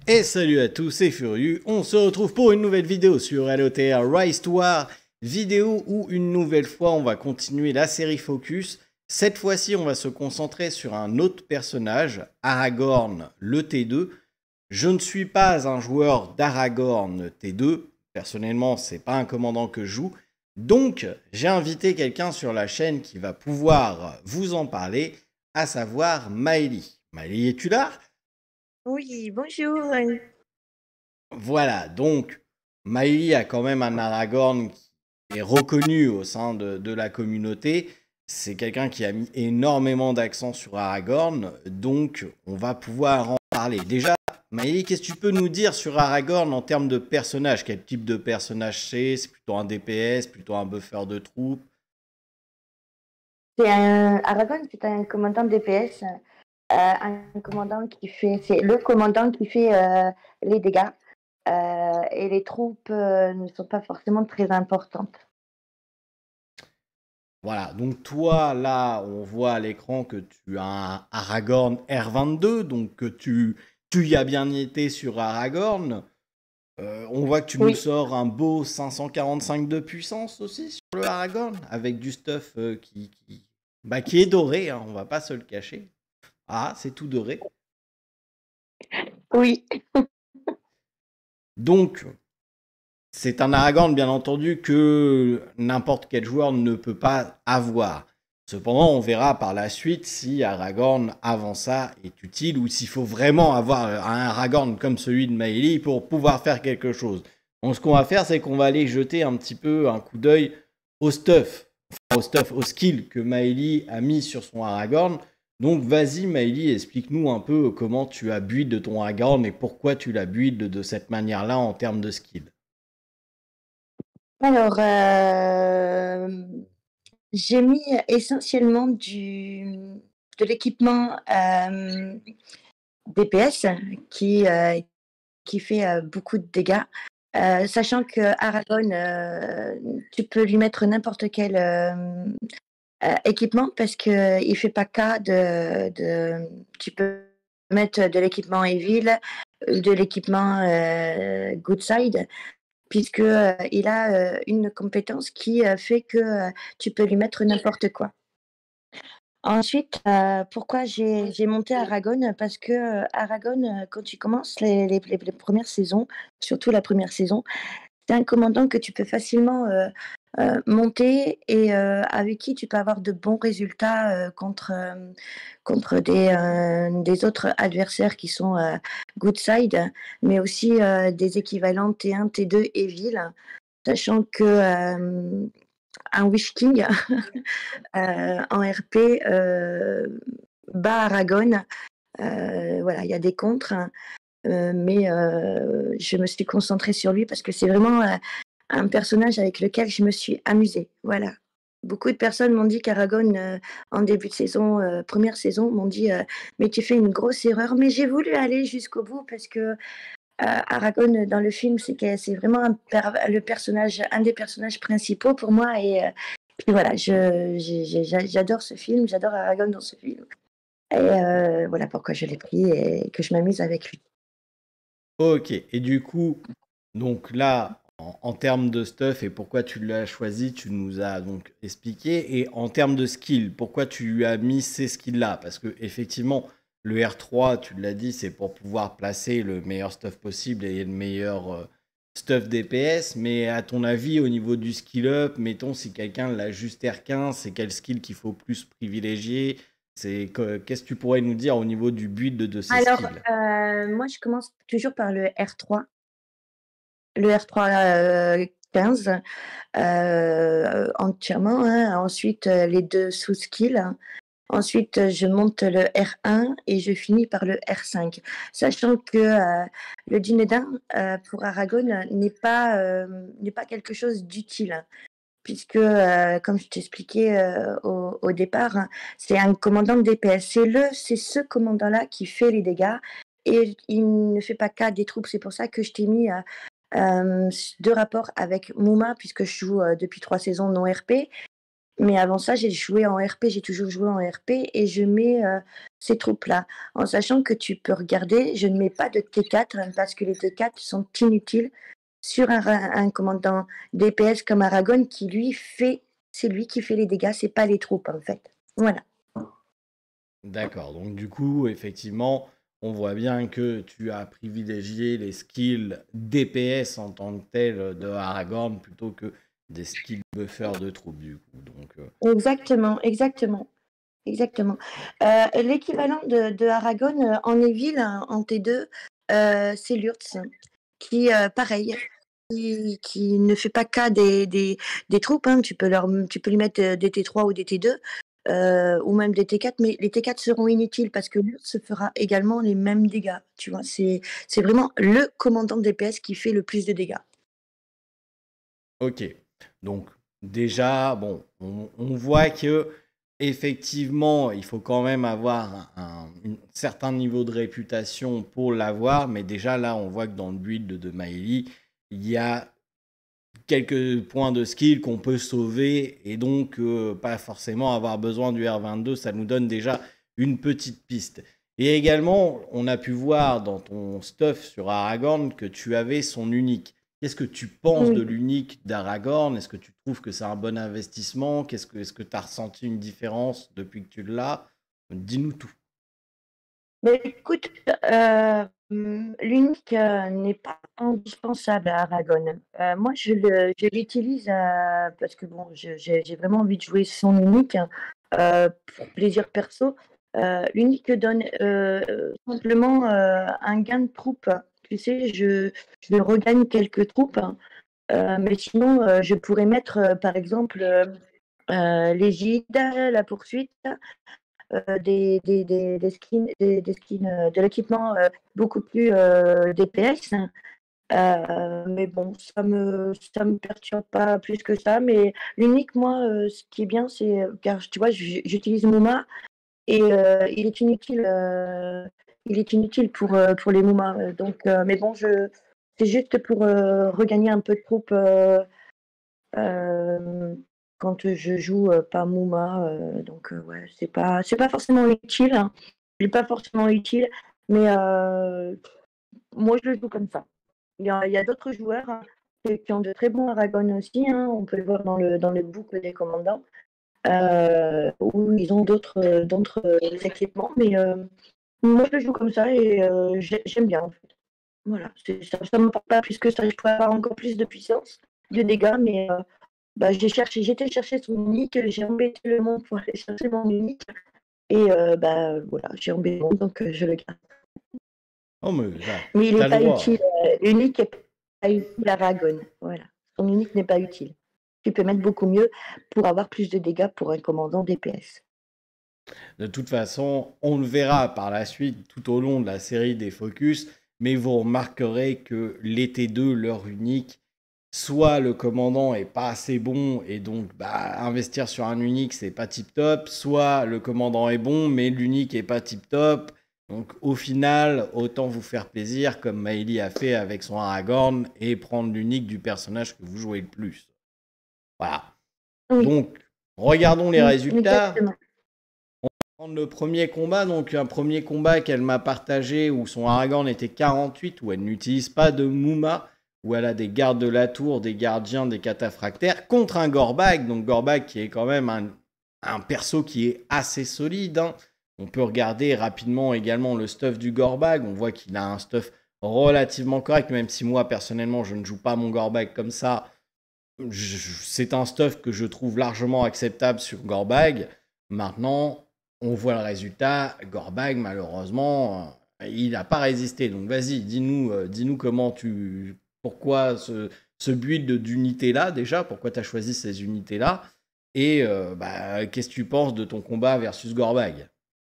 Et salut à tous, c'est Furieux, on se retrouve pour une nouvelle vidéo sur LOTR Rise to War, vidéo où une nouvelle fois on va continuer la série Focus. Cette fois-ci on va se concentrer sur un autre personnage, Aragorn le T2. Je ne suis pas un joueur d'Aragorn T2, personnellement c'est pas un commandant que je joue, donc j'ai invité quelqu'un sur la chaîne qui va pouvoir vous en parler, à savoir Maëlie. Maëlie, es-tu là ? Oui, bonjour. Voilà, donc Maëlie a quand même un Aragorn qui est reconnu au sein de la communauté. C'est quelqu'un qui a mis énormément d'accent sur Aragorn, donc on va pouvoir en parler. Déjà, Maëlie, qu'est-ce que tu peux nous dire sur Aragorn en termes de personnage? Quel type de personnage c'est? C'est plutôt un DPS, plutôt un buffer de troupes? Aragorn, c'est un commandant DPS, un commandant c'est le commandant qui fait les dégâts et les troupes ne sont pas forcément très importantes. Voilà, donc toi, là, on voit à l'écran que tu as un Aragorn R22, donc que tu y as bien été sur Aragorn. On voit que tu nous Oui, sors un beau 545 de puissance aussi sur le Aragorn, avec du stuff qui est doré, hein, on va pas se le cacher. Ah, c'est tout doré. oui. Donc, c'est un Aragorn, bien entendu, que n'importe quel joueur ne peut pas avoir. Cependant, on verra par la suite si Aragorn, avant ça, est utile ou s'il faut vraiment avoir un Aragorn comme celui de Maëlie pour pouvoir faire quelque chose. Donc, ce qu'on va faire, c'est qu'on va aller jeter un petit peu un coup d'œil au stuff, au skill que Maëlie a mis sur son Aragorn. Donc, vas-y, Maëlie, explique-nous un peu comment tu as build de ton Aragorn et pourquoi tu l'as build de cette manière-là en termes de skill. Alors, j'ai mis essentiellement de l'équipement DPS qui fait beaucoup de dégâts. Sachant que Aragorn, tu peux lui mettre n'importe quel équipement parce qu'il ne fait pas cas tu peux mettre de l'équipement Evil, de l'équipement Good Side, puisque il a une compétence qui fait que tu peux lui mettre n'importe quoi. Ensuite, pourquoi j'ai monté Aragorn? Parce que Aragorn, quand tu commences les premières saisons, surtout la première saison, c'est un commandant que tu peux facilement monter et avec qui tu peux avoir de bons résultats contre des autres adversaires qui sont good side, mais aussi des équivalents T1, T2 et Ville, sachant que un Witch King en RP bat Aragorn. Voilà, il y a des contres, mais je me suis concentrée sur lui parce que c'est vraiment un personnage avec lequel je me suis amusée. Voilà. Beaucoup de personnes m'ont dit qu'Aragorn, en début de saison, première saison, m'ont dit mais tu fais une grosse erreur. Mais j'ai voulu aller jusqu'au bout parce que Aragorn dans le film, c'est vraiment le personnage, un des personnages principaux pour moi. Et puis voilà, j'adore ce film, j'adore Aragorn dans ce film. Et voilà pourquoi je l'ai pris et que je m'amuse avec lui. Ok, et du coup, donc là, en termes de stuff et pourquoi tu l'as choisi, tu nous as donc expliqué. Et en termes de skill, pourquoi tu lui as mis ces skills-là? Parce que effectivement, le R3, tu l'as dit, c'est pour pouvoir placer le meilleur stuff possible et le meilleur stuff DPS. Mais à ton avis, au niveau du skill up, mettons si quelqu'un l'a juste R15, c'est quel skill qu'il faut plus privilégier? Qu'est-ce que tu pourrais nous dire au niveau du build de ces Alors, skills? moi, je commence toujours par le R3. Le R3 15 entièrement, hein. Ensuite, les 2 sous-skills. Ensuite, je monte le R1 et je finis par le R5. Sachant que le Dunédain, pour Aragorn, n'est pas quelque chose d'utile. Puisque, comme je t'expliquais au départ, hein, c'est un commandant de DPS. C'est ce commandant-là qui fait les dégâts et il ne fait pas cas des troupes. C'est pour ça que je t'ai mis 2 rapports avec Mouma, puisque je joue depuis 3 saisons non RP. Mais avant ça, j'ai joué en RP, j'ai toujours joué en RP et je mets ces troupes-là, en sachant que tu peux regarder, je ne mets pas de T4 parce que les T4 sont inutiles sur un commandant DPS comme Aragon qui lui fait, c'est lui qui fait les dégâts, c'est pas les troupes en fait. Voilà. D'accord, donc du coup, effectivement, on voit bien que tu as privilégié les skills DPS en tant que tel de Aragorn plutôt que des skills buffer de troupes, du coup. Donc, Exactement, exactement. Exactement. L'équivalent de Aragon en Evil, en T2, c'est Lurtz, qui, pareil, qui ne fait pas cas des troupes. Hein. Tu peux lui mettre des T3 ou des T2, ou même des T4, mais les T4 seront inutiles parce que Lurtz fera également les mêmes dégâts. Tu vois, c'est vraiment le commandant DPS qui fait le plus de dégâts. ok. Donc, déjà, bon, on voit que effectivement, il faut quand même avoir un certain niveau de réputation pour l'avoir, mais déjà là, on voit que dans le build de Maëlie, il y a quelques points de skill qu'on peut sauver et donc pas forcément avoir besoin du R22, ça nous donne déjà une petite piste. Et également, on a pu voir dans ton stuff sur Aragorn que tu avais son unique. Qu'est-ce que tu penses de Oui. l'unique d'Aragorn? Est-ce que tu trouves que c'est un bon investissement? Est-ce que tu as ressenti une différence depuis que tu l'as? Dis-nous tout. Mais écoute, l'unique n'est pas indispensable à Aragon. Moi, je l'utilise parce que bon, j'ai vraiment envie de jouer son unique pour plaisir perso. L'unique donne simplement un gain de troupes. Tu sais, je regagne quelques troupes, mais sinon, je pourrais mettre par exemple l'égide, la poursuite, des skins, de l'équipement beaucoup plus DPS. Mais bon, ça me perturbe pas plus que ça. Mais l'unique, moi, ce qui est bien, c'est car tu vois, j'utilise Mouma et il est inutile pour les Mouma. Donc, mais bon, c'est juste pour regagner un peu de troupe quand je joue pas Mouma. Donc, ouais, c'est pas forcément utile. Hein. Il n'est pas forcément utile, mais moi, je le joue comme ça. Il y a d'autres joueurs qui ont de très bons Aragon aussi. Hein. On peut le voir dans le book des commandants, où ils ont d'autres équipements. Mais moi, je le joue comme ça et j'aime bien en fait. Voilà, ça ne me porte pas plus que ça. Je pourrais avoir encore plus de puissance, de dégâts, mais bah, j'étais chercher son unique, j'ai embêté le monde pour aller chercher mon unique. Et bah, voilà, j'ai embêté le monde, donc je le garde. Oh, mais Mais il t'as n'est le pas droit. utile. L'unique n'est pas utile à Aragon. Voilà. Son unique n'est pas utile. Tu peux mettre beaucoup mieux pour avoir plus de dégâts pour un commandant DPS. De toute façon, on le verra par la suite tout au long de la série des Focus, mais vous remarquerez que les T2, leur unique, soit le commandant est pas assez bon et donc bah, investir sur un unique c'est pas tip top, soit le commandant est bon mais l'unique est pas tip top. Donc au final, autant vous faire plaisir comme Maëlie a fait avec son Aragorn et prendre l'unique du personnage que vous jouez le plus. Voilà. Oui, Donc regardons les résultats. exactement. Prendre le premier combat, donc un premier combat qu'elle m'a partagé où son Aragorn était 48, où elle n'utilise pas de Mouma, où elle a des gardes de la tour, des gardiens, des cataphractaires, contre un Gorbag, donc Gorbag qui est quand même un perso qui est assez solide. Hein. On peut regarder rapidement également le stuff du Gorbag, on voit qu'il a un stuff relativement correct, même si moi personnellement je ne joue pas mon Gorbag comme ça. C'est un stuff que je trouve largement acceptable sur Gorbag. Maintenant, on voit le résultat. Gorbag, malheureusement, il n'a pas résisté. Donc vas-y, dis-nous comment tu. Pourquoi ce build d'unités-là, déjà pourquoi tu as choisi ces unités-là et bah, qu'est-ce que tu penses de ton combat versus Gorbag?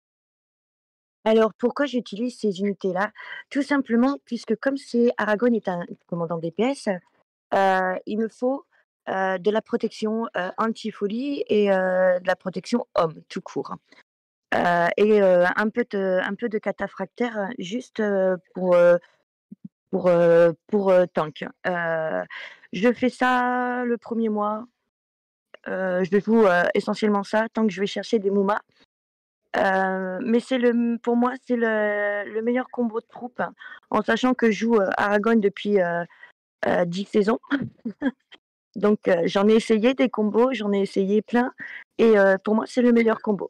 Alors, pourquoi j'utilise ces unités-là? Tout simplement puisque comme Aragon est un commandant DPS, il me faut de la protection anti-folie et de la protection homme, tout court. Et un peu de cataphractaire juste pour tank. Je fais ça le premier mois. Je joue essentiellement ça tant que je vais chercher des Mouma. Mais pour moi, c'est le meilleur combo de troupes, hein, en sachant que je joue Aragorn depuis 10 saisons. Donc, j'en ai essayé des combos, j'en ai essayé plein. Et pour moi, c'est le meilleur combo.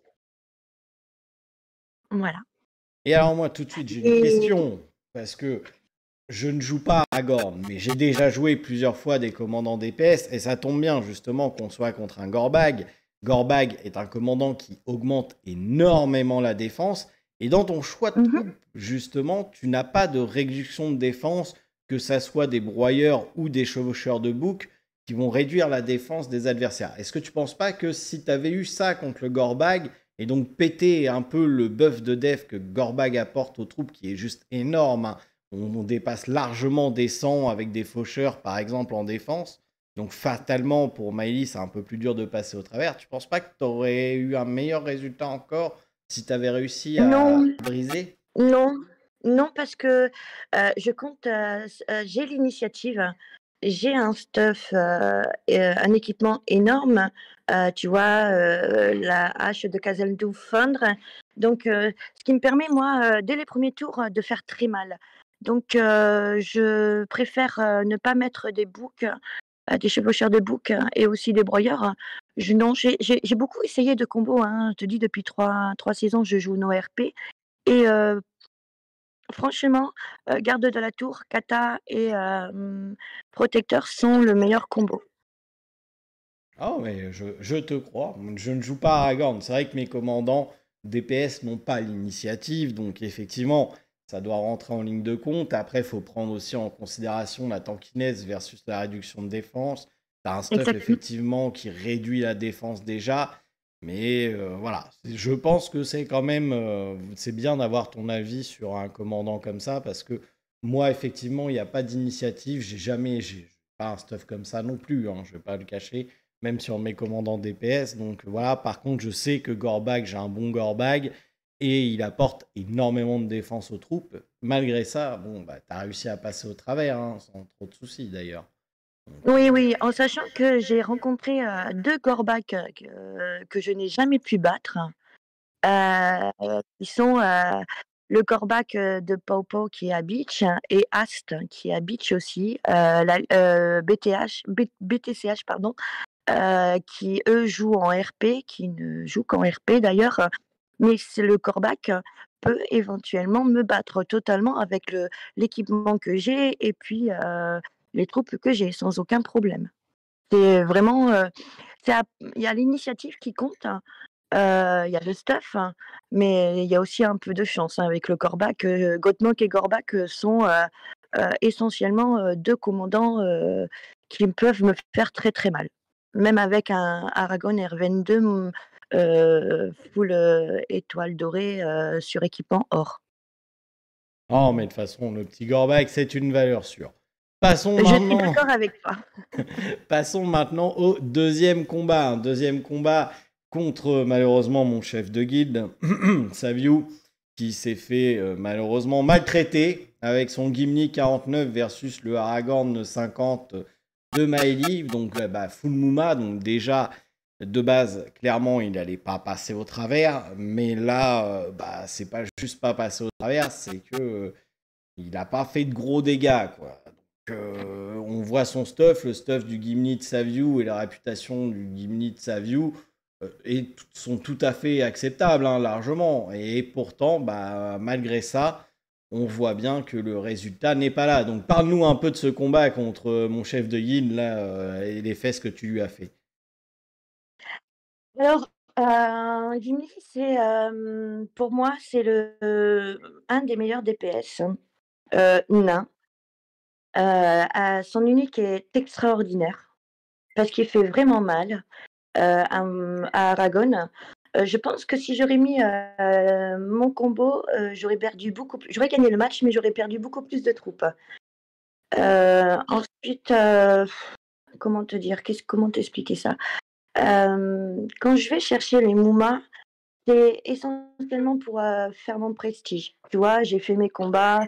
Voilà. Et alors moi, tout de suite, j'ai une Et question, parce que je ne joue pas à Gorn, mais j'ai déjà joué plusieurs fois des commandants DPS, et ça tombe bien justement qu'on soit contre un Gorbag. Gorbag est un commandant qui augmente énormément la défense, et dans ton choix de mhm. troupe, justement, tu n'as pas de réduction de défense, que ça soit des broyeurs ou des chevaucheurs de bouc, qui vont réduire la défense des adversaires. Est-ce que tu penses pas que si tu avais eu ça contre le Gorbag, et donc péter un peu le buff de def que Gorbag apporte aux troupes, qui est juste énorme, hein, on dépasse largement des 100 avec des faucheurs, par exemple, en défense. Donc, fatalement, pour Miley, c'est un peu plus dur de passer au travers. Tu penses pas que tu aurais eu un meilleur résultat encore si tu avais réussi à Non, briser? non, non, parce que je compte, j'ai l'initiative, j'ai un stuff, un équipement énorme, tu vois, la hache de Khazad-dûm fondre. Donc, ce qui me permet, moi, dès les premiers tours, de faire très mal. Donc, je préfère ne pas mettre des boucs, des chevaucheurs de boucs et aussi des broyeurs. Non, j'ai beaucoup essayé de combos, hein. Je te dis, depuis trois saisons, je joue NoRP. Et franchement, garde de la tour, kata et protecteur sont le meilleur combo. Ah, mais je te crois. Je ne joue pas à Aragorn. C'est vrai que mes commandants DPS n'ont pas l'initiative, donc effectivement, ça doit rentrer en ligne de compte. Après, il faut prendre aussi en considération la tankiness versus la réduction de défense. Tu as un stuff Exactement. effectivement qui réduit la défense déjà, mais voilà. Je pense que c'est quand même, c'est bien d'avoir ton avis sur un commandant comme ça, parce que moi, effectivement, il n'y a pas d'initiative. J'ai pas un stuff comme ça non plus, hein, je vais pas le cacher même sur mes commandants DPS. Donc voilà, par contre, je sais que Gorbag, j'ai un bon Gorbag et il apporte énormément de défense aux troupes. Malgré ça, bon, bah, tu as réussi à passer au travers, hein, sans trop de soucis d'ailleurs. Donc, Oui, oui, en sachant que j'ai rencontré 2 Gorbak que je n'ai jamais pu battre. Qui sont le Gorbak de Pau Pau qui est à Beach et Ast qui est à Beach aussi, BTCH, pardon, qui eux jouent en RP, qui ne jouent qu'en RP d'ailleurs, mais le Corbac peut éventuellement me battre totalement avec l'équipement que j'ai et puis les troupes que j'ai sans aucun problème. C'est vraiment, il y a l'initiative qui compte, hein. Il y a le stuff, hein, mais il y a aussi un peu de chance, hein, avec le Corbac. Gottmog et Gorbak sont essentiellement deux commandants qui peuvent me faire très très mal. Même avec un Aragon R22 full étoile dorée sur équipement or. oh, mais de toute façon, le petit Gorbag, c'est une valeur sûre. Passons Je suis maintenant, d'accord avec toi. passons maintenant au deuxième combat. Un deuxième combat contre malheureusement mon chef de guilde, Saviou, qui s'est fait malheureusement maltraiter avec son Gimli 49 versus le Aragorn 50 de Maeli. Donc bah, full Mouma, donc déjà de base, clairement, il n'allait pas passer au travers. Mais là, bah, c'est pas juste pas passer au travers, c'est que il n'a pas fait de gros dégâts, quoi. Donc, on voit son stuff, le stuff du Gimli de Saviou et la réputation du Gimli de Saviou sont tout à fait acceptables, hein, largement. Et pourtant, bah, malgré ça, on voit bien que le résultat n'est pas là. Donc, parle-nous un peu de ce combat contre mon chef de Yin, là, et les fesses que tu lui as fait. Alors, Gimli, c'est pour moi, c'est un des meilleurs DPS nains. Son unique est extraordinaire parce qu'il fait vraiment mal à Aragon. Je pense que si j'aurais mis mon combo, j'aurais perdu beaucoup plus. J'aurais gagné le match, mais j'aurais perdu beaucoup plus de troupes. Ensuite, comment te dire, comment t'expliquer ça? Quand je vais chercher les Moumas, c'est essentiellement pour faire mon prestige. Tu vois, j'ai fait mes combats.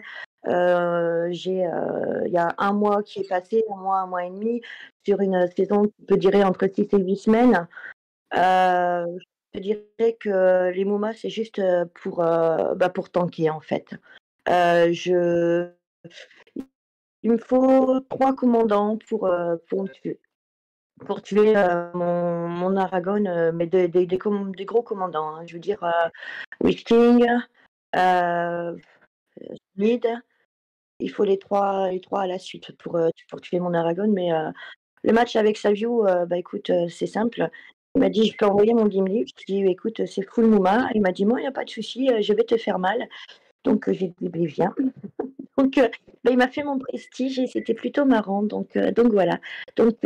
Il y a un mois qui est passé, un mois et demi, sur une saison qui peut durer entre 6 et 8 semaines. je dirais que les MOMA, c'est juste, pour tanker, en fait. Je Il me faut 3 commandants pour me tuer. Pour tuer, mon Aragorn, mais des gros commandants, hein. Je veux dire, Witch King, heu, Mid, il faut les trois à la suite pour tuer mon Aragorn, mais le match avec Savio, bah, écoute, c'est simple. Il m'a dit: «Je peux envoyer mon Gimli?» Je lui ai dit: «Écoute, c'est full Mouma». Il m'a dit: «Moi, il y a pas de souci, je vais te faire mal». Donc j'ai dit: «Beh, viens». Donc bah, il m'a fait mon prestige et c'était plutôt marrant, donc voilà. Donc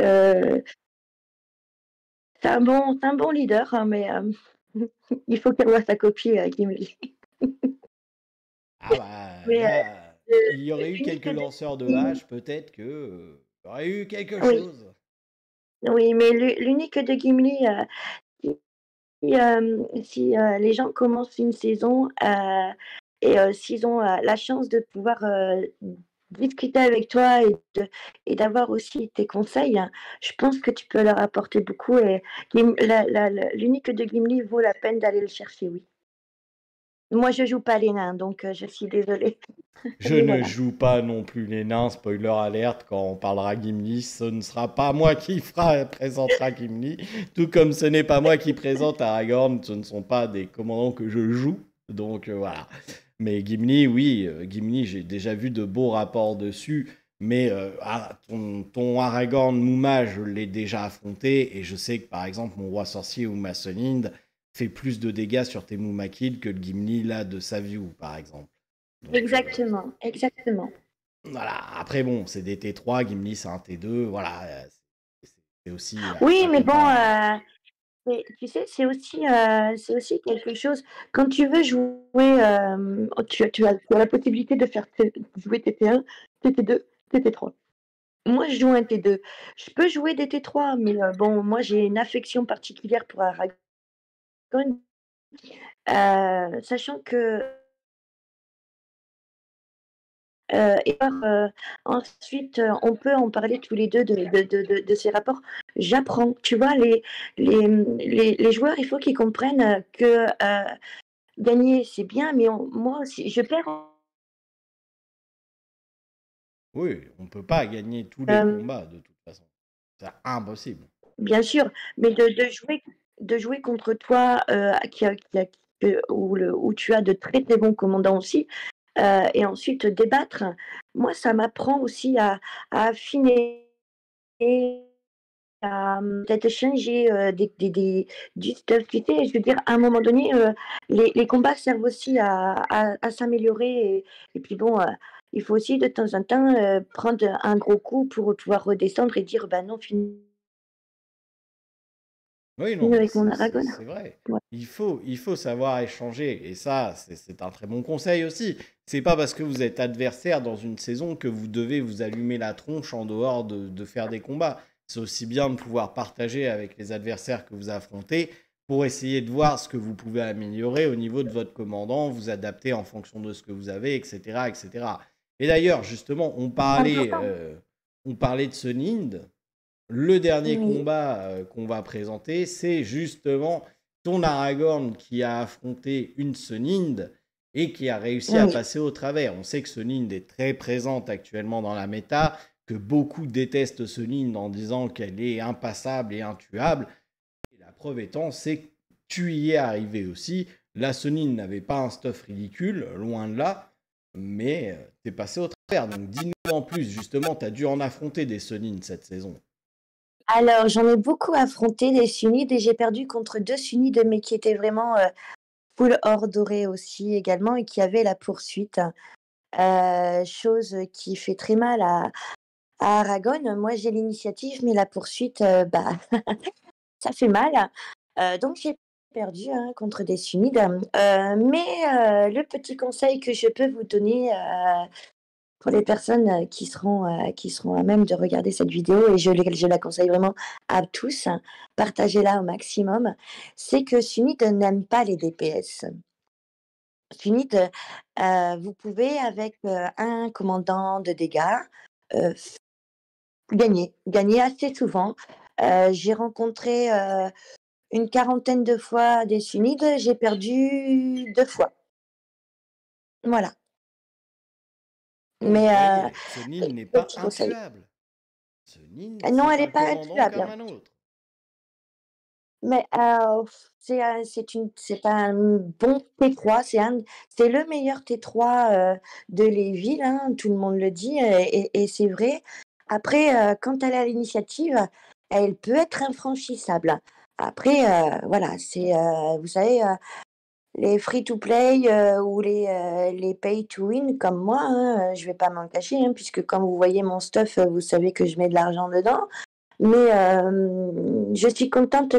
c'est un bon leader, hein, mais il faut qu'il voit sa copie, Gimli. Ah bah Mais là, il y aurait eu l'unique quelques de lanceurs de Gimli hache, peut-être que il y aurait eu quelque oui, chose. oui, mais l'unique de Gimli, si les gens commencent une saison, et s'ils ont, la chance de pouvoir, discuter avec toi et d'avoir aussi tes conseils, hein, je pense que tu peux leur apporter beaucoup et l'unique de Gimli vaut la peine d'aller le chercher, oui. Moi, je joue pas les nains, donc je suis désolée. Je Mais ne voilà. joue pas non plus les nains, spoiler alerte, quand on parlera Gimli, ce ne sera pas moi qui présentera Gimli, tout comme ce n'est pas moi qui présente Aragorn, ce ne sont pas des commandants que je joue, donc voilà. Mais Gimli, oui, Gimli, j'ai déjà vu de beaux rapports dessus, mais ton Aragorn Mouma, je l'ai déjà affronté, et je sais que par exemple, mon roi sorcier ou ma Soninde fait plus de dégâts sur tes Mouma Kills que le Gimli là de Saviou, par exemple. Donc, Exactement, exactement. voilà, après bon, c'est des T3, Gimli c'est un T2, voilà, c'est aussi Oui, un mais bon, combat. mais tu sais, c'est aussi quelque chose quand tu veux jouer, tu as la possibilité de faire jouer TT1, TT2, TT3. Moi, je joue un T2. Je peux jouer des T3, mais bon, moi, j'ai une affection particulière pour Aragorn, sachant que, et ensuite, on peut en parler tous les 2 de ces rapports. J'apprends, tu vois? Les joueurs, il faut qu'ils comprennent, que, gagner, c'est bien, mais moi aussi, je perds, Oui, on peut pas gagner tous les hem, combats de toute façon. C'est impossible. bien sûr, mais de jouer contre toi, où tu as de très, très bons commandants aussi, et ensuite débattre, moi, ça m'apprend aussi à affiner, peut-être changer, du stuff, tu sais? Je veux dire, à un moment donné, les combats servent aussi à s'améliorer et puis bon, il faut aussi de temps en temps, prendre un gros coup pour pouvoir redescendre et dire: «Bah non, fini Oui, non, mais avec mon Aragorn». c'est vrai. Ouais. Il faut savoir échanger. Et ça, c'est un très bon conseil aussi. C'est pas parce que vous êtes adversaire dans une saison que vous devez vous allumer la tronche en dehors de faire des combats. C'est aussi bien de pouvoir partager avec les adversaires que vous affrontez pour essayer de voir ce que vous pouvez améliorer au niveau de votre commandant, vous adapter en fonction de ce que vous avez, etc., etc. Et cetera. Et d'ailleurs, justement, C'est important. on parlait de ce Nind. Le dernier Oui, combat qu'on va présenter, c'est justement ton Aragorn qui a affronté une Senind et qui a réussi à oui. passer au travers. On sait que Senind est très présente actuellement dans la méta, que beaucoup détestent Senind en disant qu'elle est impassable et intuable. Et la preuve étant, c'est que tu y es arrivé aussi. La Senind n'avait pas un stuff ridicule, loin de là, mais t'es passé au travers. Donc dis-nous en plus, justement, t'as dû en affronter des Senind cette saison. Alors, j'en ai beaucoup affronté des sunnites et j'ai perdu contre 2 sunnites, mais qui étaient vraiment, full or doré aussi également et qui avaient la poursuite, chose qui fait très mal à Aragon. Moi, j'ai l'initiative, mais la poursuite, bah, ça fait mal. Donc j'ai perdu, hein, contre des sunnites, mais le petit conseil que je peux vous donner, pour les personnes, qui seront à même de regarder cette vidéo et je la conseille vraiment à tous, partagez-la au maximum, c'est que Sunit n'aime pas les DPS. Sunit, vous pouvez avec, un commandant de dégâts, f gagner assez souvent. J'ai rencontré, une quarantaine de fois des Sunides, j'ai perdu 2 fois. Voilà. Donc vous Mais voyez, ce Nin n'est pas petit conseil. intuable. Ce Nin, Non, elle c'est est un pas commandant intuable, comme hein. un autre. Mais c'est un bon T3, c'est le meilleur T3 de Léville, hein, tout le monde le dit, et c'est vrai. Après, quand elle a l'initiative, elle peut être infranchissable. Après, voilà, vous savez, les free to play ou les pay to win comme moi, hein, je vais pas m'en cacher, hein, puisque quand vous voyez mon stuff, vous savez que je mets de l'argent dedans. Mais je suis contente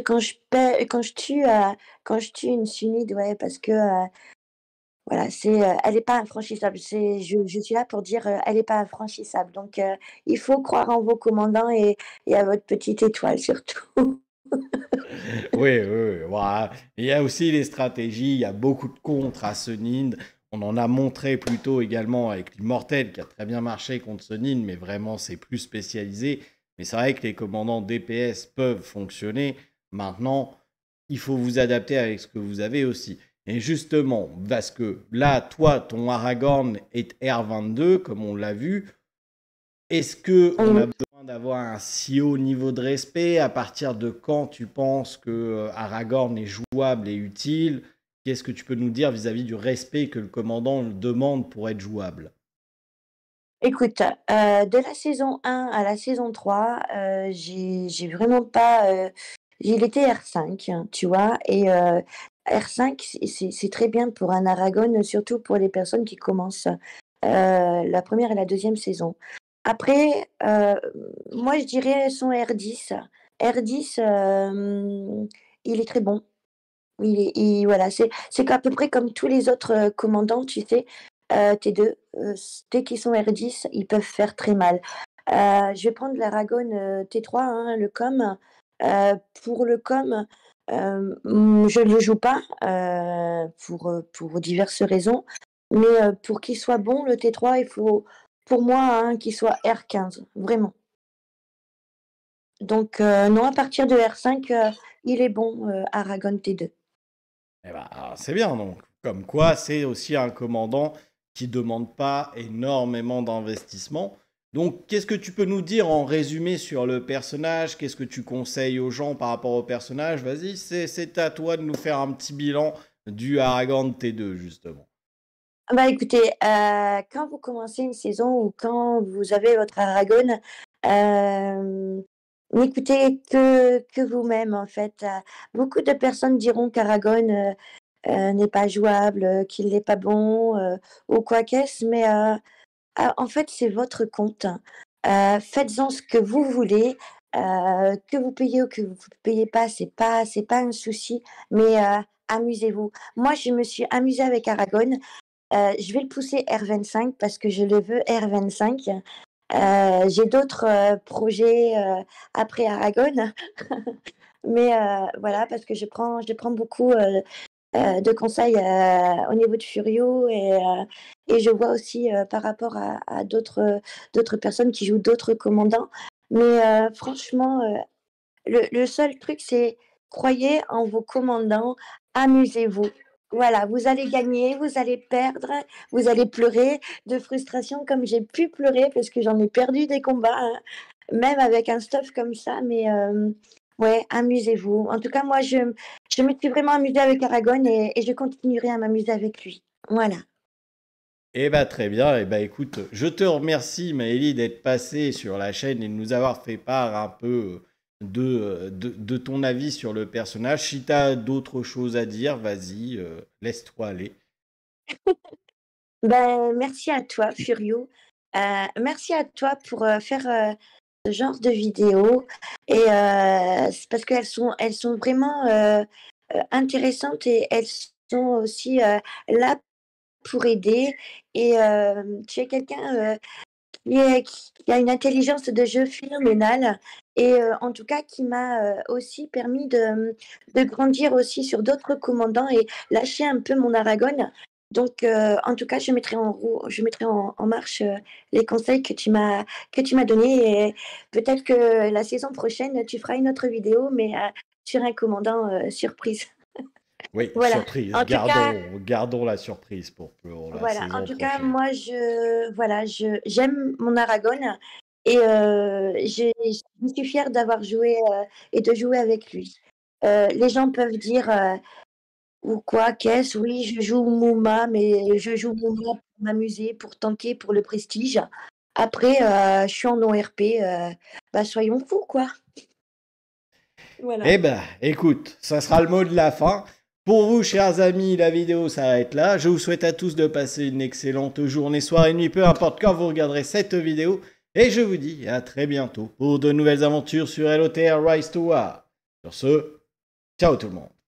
quand je tue une Sunide, ouais, parce que voilà, elle n'est pas infranchissable. Je suis là pour dire, elle n'est pas infranchissable. Donc il faut croire en vos commandants et à votre petite étoile surtout. Oui, oui, oui, voilà. Il y a aussi les stratégies, il y a beaucoup de contres à ce Nin. On en a montré plus tôt également avec l'Immortel qui a très bien marché contre ce Nin, mais vraiment c'est plus spécialisé. Mais c'est vrai que les commandants DPS peuvent fonctionner. Maintenant, il faut vous adapter avec ce que vous avez aussi. Et justement, parce que là, toi, ton Aragorn est R22, comme on l'a vu. Est-ce que on a besoin d'avoir un si haut niveau de respect? À partir de quand tu penses que Aragorn est jouable et utile? Qu'est-ce que tu peux nous dire vis-à-vis du respect que le commandant demande pour être jouable? Écoute, de la saison 1 à la saison 3, j'ai vraiment pas, il était R5, hein, tu vois? Et R5, c'est très bien pour un Aragorn, surtout pour les personnes qui commencent, la première et la deuxième saison. Après, moi je dirais son R10. R10, il est très bon. Voilà, c'est qu'à peu près comme tous les autres, commandants, tu sais, T2, dès qu'ils sont R10, ils peuvent faire très mal. Je vais prendre l'Aragon, T3, hein, le com. Pour le com, je ne le joue pas, pour diverses raisons, mais pour qu'il soit bon, le T3, il faut, pour moi, hein, qu'il soit R15, vraiment. Donc non, à partir de R5, il est bon, Aragon T2. Eh ben, alors, c'est bien donc. Comme quoi, c'est aussi un commandant qui demande pas énormément d'investissement. Donc, qu'est-ce que tu peux nous dire en résumé sur le personnage? Qu'est-ce que tu conseilles aux gens par rapport au personnage? Vas-y, c'est à toi de nous faire un petit bilan du Aragorn T2, justement. Bah, écoutez, quand vous commencez une saison ou quand vous avez votre Aragone, n'écoutez que vous-même, en fait. Beaucoup de personnes diront qu'Aragone, n'est pas jouable, qu'il n'est pas bon, ou quoi qu'est-ce, mais en fait, c'est votre compte. Faites-en ce que vous voulez, que vous payez ou que vous ne payez pas, c'est pas un souci, mais amusez-vous. Moi, je me suis amusée avec Aragone. Je vais le pousser R25 parce que je le veux R25. J'ai d'autres projets après Aragon, mais voilà, parce que je prends beaucoup de conseils au niveau de Furio et je vois aussi par rapport à d'autres personnes qui jouent d'autres commandants. Mais franchement, le seul truc, c'est croyez en vos commandants, amusez-vous. Voilà, vous allez gagner, vous allez perdre, vous allez pleurer de frustration comme j'ai pu pleurer parce que j'en ai perdu des combats, hein, même avec un stuff comme ça. Mais ouais, amusez-vous. En tout cas, moi, je me suis vraiment amusée avec Aragon et je continuerai à m'amuser avec lui. Voilà. Eh bah très bien, eh bah écoute, je te remercie Maëlie d'être passée sur la chaîne et de nous avoir fait part un peu de ton avis sur le personnage. Si tu as d'autres choses à dire, vas-y, laisse-toi aller. Ben, merci à toi, Furio. Merci à toi pour faire ce genre de vidéos. Et c'est parce elles sont vraiment intéressantes et elles sont aussi là pour aider. Et tu es quelqu'un qui a une intelligence de jeu phénoménale. Et en tout cas, qui m'a aussi permis de grandir aussi sur d'autres commandants et lâcher un peu mon Aragon. Donc, en tout cas, je mettrai en marche les conseils que tu m'as donnés. Et peut-être que la saison prochaine, tu feras une autre vidéo, mais sur un commandant surprise. Oui, Voilà. surprise. En tout cas, Gardons la surprise pour la voilà. En saison tout cas, prochaine. moi, j'aime mon Aragon et je suis fière d'avoir joué et de jouer avec lui. Les gens peuvent dire ou quoi, qu'est-ce? Oui, je joue Mouma, mais je joue Mouma pour m'amuser, pour tenter, pour le prestige. Après, je suis en ORP, bah, soyons fous, quoi. Voilà. Eh ben, écoute, ça sera le mot de la fin. Pour vous, chers amis, la vidéo s'arrête là. Je vous souhaite à tous de passer une excellente journée, soirée, nuit, peu importe quand vous regarderez cette vidéo. Et je vous dis à très bientôt pour de nouvelles aventures sur LOTR Rise to War. Sur ce, ciao tout le monde.